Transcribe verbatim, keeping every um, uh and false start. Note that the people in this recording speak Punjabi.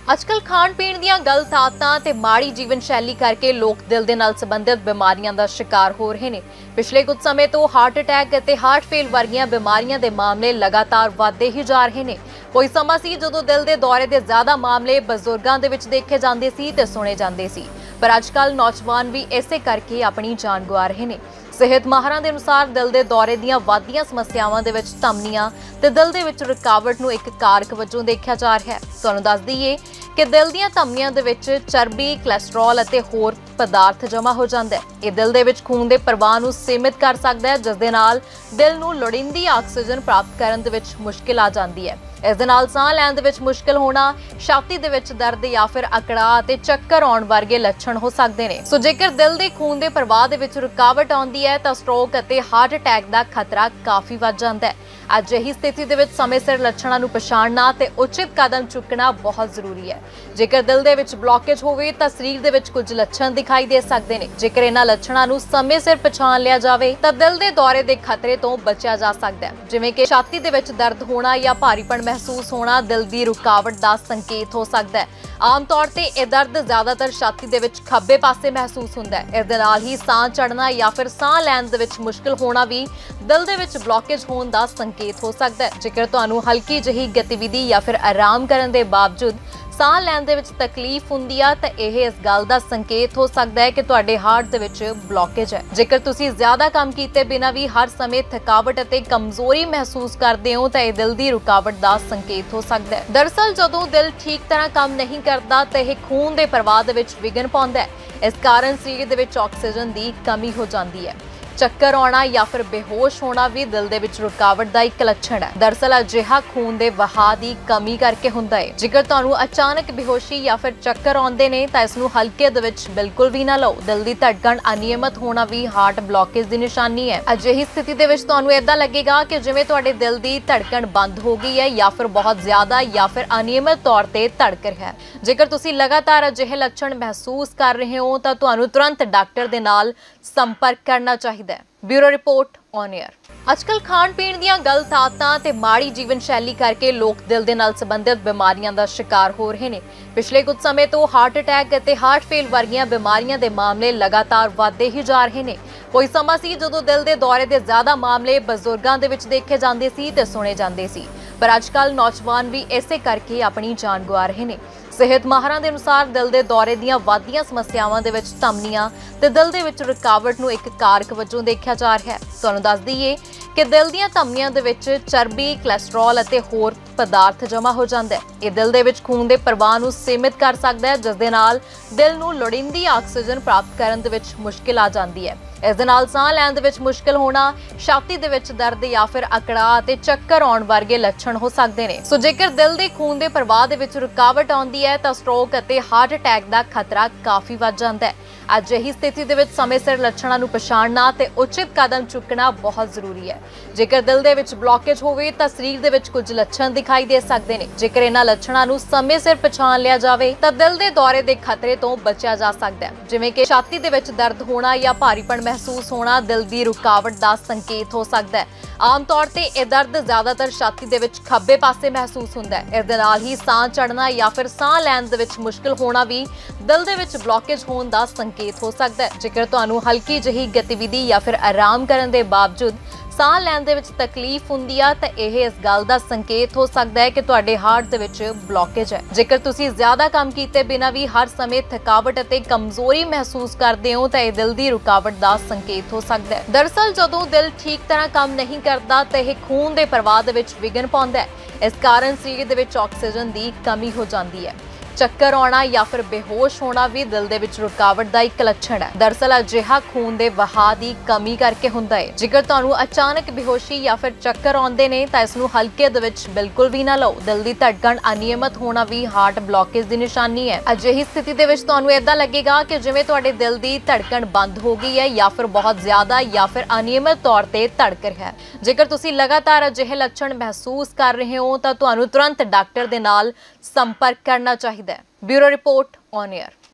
ਅੱਜਕੱਲ ਖਾਣ ਪੀਣ ਦੀਆਂ ਗਲਤ ਆਦਤਾਂ ਤੇ ਮਾੜੀ ਜੀਵਨ ਸ਼ੈਲੀ ਕਰਕੇ ਲੋਕ ਦਿਲ ਦੇ ਨਾਲ ਸੰਬੰਧਿਤ ਬਿਮਾਰੀਆਂ ਦਾ ਸ਼ਿਕਾਰ ਹੋ ਰਹੇ ਨੇ। ਪਿਛਲੇ ਕੁਝ ਸਮੇਂ ਤੋਂ ਹਾਰਟ ਅਟੈਕ ਅਤੇ ਹਾਰਟ ਫੇਲ ਵਰਗੀਆਂ ਬਿਮਾਰੀਆਂ ਦੇ ਮਾਮਲੇ ਲਗਾਤਾਰ ਵਧਦੇ ਹੀ ਜਾ ਰਹੇ ਨੇ। ਕੋਈ ਸਮਾਂ ਸੀ ਜਦੋਂ ਦਿਲ ਦੇ ਦੌਰੇ ਦੇ ਜ਼ਿਆਦਾ ਮਾਮਲੇ ਬਜ਼ੁਰਗਾਂ ਦੇ ਵਿੱਚ ਦੇਖੇ ਜਾਂਦੇ ਸੀ ਤੇ ਸੁਣੇ ਜਾਂਦੇ ਸੀ, ਪਰ ਅੱਜਕੱਲ ਨੌਜਵਾਨ ਵੀ ਇਸੇ ਕਰਕੇ ਆਪਣੀ ਜਾਨ ਗਵਾ ਰਹੇ ਨੇ। ਸਿਹਤ ਮਾਹਰਾਂ ਦੇ ਅਨੁਸਾਰ ਦਿਲ ਦੇ ਦੌਰੇ ਦੀਆਂ ਵੱਧਦੀਆਂ ਸਮੱਸਿਆਵਾਂ ਦੇ ਵਿੱਚ ਧਮਨੀਆਂ ਤੇ ਦਿਲ ਦੇ ਵਿੱਚ ਰੁਕਾਵਟ ਨੂੰ ਇੱਕ ਕਾਰਕ ਵਜੋਂ ਦੇਖਿਆ ਜਾ ਰਿਹਾ ਹੈ। ਤੁਹਾਨੂੰ ਦੱਸ ਦਈਏ ਕਿ ਦਿਲ ਦੀਆਂ ਧਮਨੀਆਂ ਦੇ ਵਿੱਚ ਚਰਬੀ, ਕੋਲੇਸਟ੍ਰੋਲ ਅਤੇ ਹੋਰ ਪਦਾਰਥ ਜਮ੍ਹਾਂ ਹੋ ਜਾਂਦਾ ਹੈ। ਇਹ ਦਿਲ ਦੇ ਵਿੱਚ ਖੂਨ ਦੇ ਪ੍ਰਵਾਹ ਨੂੰ ਸੀਮਿਤ ਕਰ ਸਕਦਾ ਹੈ, ਜਿਸ ਦੇ ਨਾਲ ਦਿਲ ਨੂੰ ਲੋੜੀਂਦੀ ਆਕਸੀਜਨ ਪ੍ਰਾਪਤ ਕਰਨ ਦੇ ਵਿੱਚ ਮੁਸ਼ਕਿਲ ਆ ਜਾਂਦੀ ਹੈ। ਇਸ ਦੇ ਨਾਲ ਸਾਹ ਲੈਣ ਦੇ ਵਿੱਚ ਮੁਸ਼ਕਿਲ ਹੋਣਾ, ਛਾਤੀ ਦੇ ਵਿੱਚ ਦਰਦ ਜਾਂ ਫਿਰ ਅਕੜਾਅ ਅਤੇ ਚੱਕਰ ਆਉਣ ਵਰਗੇ ਲੱਛਣ ਹੋ ਸਕਦੇ ਨੇ। ਸੋ ਜੇਕਰ ਦਿਲ ਦੇ ਖੂਨ ਦੇ ਪ੍ਰਵਾਹ ਦੇ ਵਿੱਚ ਰੁਕਾਵਟ ਆਉਂਦੀ ਹੈ ਤਾਂ ਸਟ੍ਰੋਕ ਅਤੇ ਹਾਰਟ ਅਟੈਕ ਦਾ ਖਤਰਾ ਕਾਫੀ ਵੱਧ ਜਾਂਦਾ ਹੈ। ਅਜਿਹੀ ਸਥਿਤੀ ਦੇ ਵਿੱਚ ਸਮੇਂ ਸਿਰ ਲੱਛਣਾਂ ਨੂੰ ਪਛਾਣਨਾ ਤੇ ਉਚਿਤ ਕਦਮ ਚੁੱਕਣਾ ਬਹੁਤ ਜ਼ਰੂਰੀ ਹੈ। ਜੇਕਰ ਦਿਲ ਦੇ ਵਿੱਚ ਬਲੌਕੇਜ ਹੋਵੇ ਤਾਂ ਸਰੀਰ ਦੇ ਵਿੱਚ ਕੁਝ ਲੱਛਣ ਦਿਖਾਈ ਦੇ ਸਕਦੇ ਨੇ। ਜੇਕਰ ਇਹਨਾਂ ਲੱਛਣਾਂ ਨੂੰ ਸਮੇਂ ਸਿਰ ਪਛਾਣ ਲਿਆ ਜਾਵੇ ਤਾਂ ਦਿਲ ਦੇ ਦੌਰੇ ਦੇ ਖਤਰੇ ਤੋਂ ਬਚਿਆ ਜਾ ਸਕਦਾ ਹੈ, ਜਿਵੇਂ ਕਿ ਛਾਤੀ ਦੇ ਵਿੱਚ ਦਰਦ ਹੋਣਾ ਜਾਂ ਭਾਰੀਪਣ ਮਹਿਸੂਸ ਹੋਣਾ ਦਿਲ ਦੀ ਰੁਕਾਵਟ ਦਾ ਸੰਕੇਤ ਹੋ ਸਕਦਾ ਹੈ। ਆਮ ਤੌਰ ਤੇ ਇਹ ਦਰਦ ਜ਼ਿਆਦਾਤਰ ਛਾਤੀ ਦੇ ਵਿੱਚ ਖੱਬੇ ਪਾਸੇ ਮਹਿਸੂਸ ਹੁੰਦਾ ਹੈ। ਇਸ ਦੇ ਨਾਲ ਹੀ ਸਾਹ ਚੜ੍ਹਨਾ ਜਾਂ ਫਿਰ ਸਾਹ ਲੈਣ ਦੇ ਵਿੱਚ ਮੁਸ਼ਕਿਲ ਹੋਣਾ ਵੀ ਦਿਲ ਦੇ ਵਿੱਚ ਬਲੌਕੇਜ ਹੋਣ ਦਾ ਸੰਕੇਤ ਹੋ ਸਕਦਾ ਹੈ। ਜੇਕਰ ਤੁਹਾਨੂੰ ਹਲਕੀ ਜਿਹੀ ਗਤੀਵਿਧੀ ਜਾਂ ਫਿਰ ਆਰਾਮ ਕਰਨ ਦੇ ਬਾਵਜੂਦ ਸਾਹ ਲੈਣ ਦੇ ਵਿੱਚ ਤਕਲੀਫ ਹੁੰਦੀ ਆ ਤਾਂ ਇਹ ਇਸ ਗੱਲ ਦਾ ਸੰਕੇਤ ਹੋ ਸਕਦਾ ਹੈ ਕਿ ਤੁਹਾਡੇ ਹਾਰਟ ਦੇ ਵਿੱਚ ਬਲੌਕੇਜ ਹੈ। ਜੇਕਰ ਤੁਸੀਂ ਜ਼ਿਆਦਾ ਕੰਮ ਕੀਤੇ ਬਿਨਾਂ ਵੀ ਹਰ ਸਮੇਂ ਥਕਾਵਟ ਅਤੇ ਕਮਜ਼ੋਰੀ ਮਹਿਸੂਸ ਕਰਦੇ ਹੋ ਤਾਂ ਇਹ ਦਿਲ ਦੀ ਰੁਕਾਵਟ ਦਾ ਸੰਕੇਤ ਹੋ ਸਕਦਾ ਹੈ। ਦਰਅਸਲ ਜਦੋਂ ਦਿਲ ਠੀਕ ਤਰ੍ਹਾਂ ਕੰਮ ਨਹੀਂ ਕਰਦਾ ਤਾਂ ਇਹ ਖੂਨ ਦੇ ਪ੍ਰਵਾਹ ਦੇ ਵਿੱਚ ਵਿਘਨ ਪਾਉਂਦਾ ਹੈ। ਇਸ ਕਾਰਨ ਸਰੀਰ ਦੇ ਵਿੱਚ ਆਕਸੀਜਨ ਦੀ ਕਮੀ ਹੋ ਜਾਂਦੀ ਹੈ। ਚੱਕਰ ਆਉਣਾ ਜਾਂ ਫਿਰ ਬੇਹੋਸ਼ ਹੋਣਾ ਵੀ ਦਿਲ ਦੇ ਵਿੱਚ ਰੁਕਾਵਟ ਦਾ ਇੱਕ ਲੱਛਣ ਹੈ। ਦਰਅਸਲ ਅਜਿਹਾ ਖੂਨ ਦੇ ਵਹਾਅ ਦੀ ਕਮੀ ਕਰਕੇ ਹੁੰਦਾ ਹੈ। ਜੇਕਰ ਤੁਹਾਨੂੰ ਅਚਾਨਕ ਬੇਹੋਸ਼ੀ ਜਾਂ ਫਿਰ ਚੱਕਰ ਆਉਂਦੇ ਨੇ ਤਾਂ ਇਸ ਨੂੰ ਹਲਕੇ ਦੇ ਵਿੱਚ ਬਿਲਕੁਲ ਵੀ ਨਾ ਲਓ। ਦਿਲ ਦੀ ਧੜਕਣ ਅਨਿਯਮਿਤ ਹੋਣਾ ਵੀ ਹਾਰਟ ਬਲੌਕੇਜ ਦੀ ਨਿਸ਼ਾਨੀ ਹੈ। ਅਜਿਹੀ ਸਥਿਤੀ ਦੇ ਵਿੱਚ ਤੁਹਾਨੂੰ ਏਦਾਂ ਲੱਗੇਗਾ ਕਿ ਜਿਵੇਂ ਤੁਹਾਡੇ ਦਿਲ ਦੀ ਧੜਕਣ ਬੰਦ ਹੋ ਗਈ ਹੈ ਜਾਂ ਫਿਰ ਬਹੁਤ ਜ਼ਿਆਦਾ ਜਾਂ ਫਿਰ ਅਨਿਯਮਿਤ ਤੌਰ ਤੇ ਧੜਕ ਰਿਹਾ ਹੈ। ਜੇਕਰ ਤੁਸੀਂ ਲਗਾਤਾਰ ਅਜਿਹੇ ਲੱਛਣ ਮਹਿਸੂਸ ਕਰ ਰਹੇ ਹੋ ਤਾਂ ਤੁਹਾਨੂੰ ਤੁਰੰਤ ਡਾਕਟਰ ਦੇ ਨਾਲ ਸੰਪਰਕ ਕਰਨਾ ਚਾਹੀਦਾ ਹੈ। Bureau report on air. ਅੱਜਕੱਲ ਖਾਣ ਪੀਣ ਦੀਆਂ ਗਲਤ ਆਦਤਾਂ ਤੇ ਮਾੜੀ ਜੀਵਨ ਸ਼ੈਲੀ ਕਰਕੇ ਲੋਕ ਦਿਲ ਦੇ ਨਾਲ ਸੰਬੰਧਿਤ ਬਿਮਾਰੀਆਂ ਦਾ ਸ਼ਿਕਾਰ ਹੋ ਰਹੇ ਨੇ। ਪਿਛਲੇ ਕੁਝ ਸਮੇਂ ਤੋਂ ਹਾਰਟ ਅਟੈਕ ਅਤੇ ਹਾਰਟ ਫੇਲ ਵਰਗੀਆਂ ਬਿਮਾਰੀਆਂ ਦੇ ਮਾਮਲੇ ਲਗਾਤਾਰ ਵਧਦੇ ਹੀ ਜਾ ਰਹੇ ਨੇ। ਕੋਈ ਸਮਾਂ ਸੀ ਜਦੋਂ ਦਿਲ ਦੇ ਦੌਰੇ ਦੇ ਜ਼ਿਆਦਾ ਮਾਮਲੇ ਬਜ਼ੁਰਗਾਂ ਦੇ ਵਿੱਚ ਦੇਖੇ ਜਾਂਦੇ ਸੀ ਤੇ ਸੁਣੇ ਜਾਂਦੇ ਸੀ, ਪਰ ਅੱਜਕੱਲ ਨੌਜਵਾਨ ਵੀ ਇਸੇ ਕਰਕੇ ਆਪਣੀ ਜਾਨ ਗਵਾ ਰਹੇ ਨੇ। ਸਿਹਤ ਮਾਹਰਾਂ ਦੇ ਅਨੁਸਾਰ ਦਿਲ ਦੇ ਦੌਰੇ ਦੀਆਂ ਵੱਧਦੀਆਂ ਸਮੱਸਿਆਵਾਂ ਦੇ ਵਿੱਚ ਧਮਨੀਆਂ ਤੇ ਦਿਲ ਦੇ ਵਿੱਚ ਰੁਕਾਵਟ ਨੂੰ ਇੱਕ ਕਾਰਕ ਵਜੋਂ ਦੇਖਿਆ ਜਾ ਰਿਹਾ ਹੈ। ਤੁਹਾਨੂੰ ਦੱਸ ਦਈਏ ਕਿ ਦਿਲ ਦੀਆਂ ਧਮਨੀਆਂ ਦੇ ਵਿੱਚ ਚਰਬੀ, ਕੋਲੇਸਟ੍ਰੋਲ ਅਤੇ ਹੋਰ ਪਦਾਰਥ ਜਮ੍ਹਾਂ ਹੋ ਜਾਂਦਾ ਹੈ। ਇਹ ਦਿਲ ਦੇ ਵਿੱਚ ਖੂਨ ਦੇ ਪ੍ਰਵਾਹ ਨੂੰ ਸੀਮਿਤ ਕਰ ਸਕਦਾ ਹੈ, ਜਿਸ ਦੇ ਨਾਲ ਦਿਲ ਨੂੰ ਲੋੜੀਂਦੀ ਆਕਸੀਜਨ ਪ੍ਰਾਪਤ ਕਰਨ ਦੇ ਵਿੱਚ ਮੁਸ਼ਕਿਲ ਆ ਜਾਂਦੀ ਹੈ। ਇਸ ਦੇ ਨਾਲ ਸਾਹ ਲੈਣ ਦੇ ਵਿੱਚ ਮੁਸ਼ਕਿਲ ਹੋਣਾ, ਛਾਤੀ ਦੇ ਵਿੱਚ ਦਰਦ ਜਾਂ ਫਿਰ ਅਕੜਾਅ ਅਤੇ ਚੱਕਰ ਆਉਣ ਵਰਗੇ ਲੱਛਣ ਹੋ ਸਕਦੇ ਨੇ। ਸੋ ਜੇਕਰ ਦਿਲ ਦੇ ਖੂਨ ਦੇ ਪ੍ਰਵਾਹ ਦੇ ਵਿੱਚ ਰੁਕਾਵਟ ਆਉਂਦੀ ਹੈ ਤਾਂ ਸਟ੍ਰੋਕ ਅਤੇ ਹਾਰਟ ਅਟੈਕ ਦਾ ਖਤਰਾ ਕਾਫੀ ਵੱਧ ਜਾਂਦਾ ਹੈ। ਅਜਿਹੀ ਸਥਿਤੀ ਦੇ ਵਿੱਚ ਸਮੇਂ ਸਿਰ ਲੱਛਣਾਂ ਨੂੰ ਪਛਾਣਨਾ ਤੇ ਉਚਿਤ ਕਦਮ ਚੁੱਕਣਾ ਬਹੁਤ ਜ਼ਰੂਰੀ ਹੈ। ਜੇਕਰ ਦਿਲ ਦੇ ਵਿੱਚ ਬਲੌਕੇਜ ਹੋਵੇ ਤਾਂ ਸਰੀਰ ਦੇ ਵਿੱਚ ਕੁਝ ਲੱਛਣ ਦਿਖਾਈ ਦੇ ਸਕਦੇ ਨੇ। ਜੇਕਰ ਇਹਨਾਂ ਲੱਛਣਾਂ ਨੂੰ ਸਮੇਂ ਸਿਰ ਪਛਾਣ ਲਿਆ ਜਾਵੇ ਤਾਂ ਦਿਲ ਦੇ ਦੌਰੇ ਦੇ ਖਤਰੇ ਤੋਂ ਬਚਿਆ ਜਾ ਸਕਦਾ ਹੈ, ਜਿਵੇਂ ਕਿ ਛਾਤੀ ਦੇ ਵਿੱਚ ਦਰਦ ਹੋਣਾ ਜਾਂ ਭਾਰੀਪਣ ਮਹਿਸੂਸ ਹੋਣਾ ਦਿਲ ਦੀ ਰੁਕਾਵਟ ਦਾ ਸੰਕੇਤ ਹੋ ਸਕਦਾ ਹੈ। ਆਮ ਤੌਰ ਤੇ ਇਹ ਦਰਦ ਜ਼ਿਆਦਾਤਰ ਛਾਤੀ ਦੇ ਵਿੱਚ ਖੱਬੇ ਪਾਸੇ ਮਹਿਸੂਸ ਹੁੰਦਾ ਹੈ। ਇਸ ਦੇ ਨਾਲ ਹੀ ਸਾਹ ਚੜ੍ਹਨਾ ਜਾਂ ਫਿਰ ਸਾਹ ਲੈਣ ਦੇ ਵਿੱਚ ਮੁਸ਼ਕਿਲ ਹੋਣਾ ਵੀ ਦਿਲ ਦੇ ਵਿੱਚ ਬਲੌਕੇਜ ਹੋਣ ਦਾ ਸੰਕੇਤ ਹੋ ਸਕਦਾ ਹੈ। ਜੇਕਰ ਤੁਹਾਨੂੰ ਹਲਕੀ ਜਿਹੀ ਗਤੀਵਿਧੀ ਜਾਂ ਫਿਰ ਆਰਾਮ ਕਰਨ ਦੇ ਬਾਵਜੂਦ ਸਾਹ ਲੈਣ ਦੇ ਵਿੱਚ ਤਕਲੀਫ ਹੁੰਦੀ ਆ ਤਾਂ ਇਹ ਇਸ ਗੱਲ ਦਾ ਸੰਕੇਤ ਹੋ ਸਕਦਾ ਹੈ ਕਿ ਤੁਹਾਡੇ ਹਾਰਟ ਦੇ ਵਿੱਚ ਬਲੌਕੇਜ ਹੈ। ਜੇਕਰ ਤੁਸੀਂ ਜ਼ਿਆਦਾ ਕੰਮ ਕੀਤੇ ਬਿਨਾਂ ਵੀ ਹਰ ਸਮੇਂ ਥਕਾਵਟ ਅਤੇ ਕਮਜ਼ੋਰੀ ਮਹਿਸੂਸ ਕਰਦੇ ਹੋ ਤਾਂ ਇਹ ਦਿਲ ਦੀ ਰੁਕਾਵਟ ਦਾ ਸੰਕੇਤ ਹੋ ਸਕਦਾ ਹੈ। ਦਰਅਸਲ ਜਦੋਂ ਦਿਲ ਠੀਕ ਤਰ੍ਹਾਂ ਕੰਮ ਨਹੀਂ ਕਰਦਾ ਤਾਂ ਇਹ ਖੂਨ ਦੇ ਪ੍ਰਵਾਹ ਦੇ ਵਿੱਚ ਵਿਘਨ ਪਾਉਂਦਾ ਹੈ। ਇਸ ਕਾਰਨ ਸਰੀਰ ਦੇ ਵਿੱਚ ਆਕਸੀਜਨ ਦੀ ਕਮੀ ਹੋ ਜਾਂਦੀ ਹੈ। ਚੱਕਰ ਆਉਣਾ ਜਾਂ ਫਿਰ ਬੇਹੋਸ਼ ਹੋਣਾ ਵੀ ਦਿਲ ਦੇ ਵਿੱਚ ਰੁਕਾਵਟ ਦਾ ਇੱਕ ਲੱਛਣ ਹੈ। ਦਰਅਸਲ ਅਜਿਹਾ ਖੂਨ ਦੇ ਵਹਾਅ ਦੀ ਕਮੀ ਕਰਕੇ ਹੁੰਦਾ ਹੈ। ਜੇਕਰ ਤੁਹਾਨੂੰ ਅਚਾਨਕ ਬੇਹੋਸ਼ੀ ਜਾਂ ਫਿਰ ਚੱਕਰ ਆਉਂਦੇ ਨੇ ਤਾਂ ਇਸ ਨੂੰ ਹਲਕੇ ਦੇ ਵਿੱਚ ਬਿਲਕੁਲ ਵੀ ਨਾ ਲਓ। ਦਿਲ ਦੀ ਧੜਕਣ ਅਨਿਯਮਿਤ ਹੋਣਾ ਵੀ ਹਾਰਟ ਬਲੌਕੇਜ ਦੀ ਨਿਸ਼ਾਨੀ ਹੈ। ਅਜਿਹੀ ਸਥਿਤੀ ਦੇ ਵਿੱਚ ਤੁਹਾਨੂੰ ਏਦਾਂ ਲੱਗੇਗਾ ਕਿ ਜਿਵੇਂ ਤੁਹਾਡੇ ਦਿਲ ਦੀ ਧੜਕਣ ਬੰਦ ਹੋ ਗਈ ਹੈ ਜਾਂ ਫਿਰ ਬਹੁਤ ਜ਼ਿਆਦਾ ਜਾਂ ਫਿਰ ਅਨਿਯਮਿਤ ਤੌਰ ਤੇ ਧੜਕ ਰਿਹਾ ਹੈ। ਜੇਕਰ ਤੁਸੀਂ ਲਗਾਤਾਰ ਅਜਿਹੇ ਲੱਛਣ ਮਹਿਸੂਸ ਕਰ ਰਹੇ ਹੋ ਤਾਂ ਤੁਹਾਨੂੰ ਤੁਰੰਤ ਡਾਕਟਰ ਦੇ ਨਾਲ ਸੰਪਰਕ ਕਰਨਾ ਚਾਹੀਦਾ ਹੈ। Bureau report on air.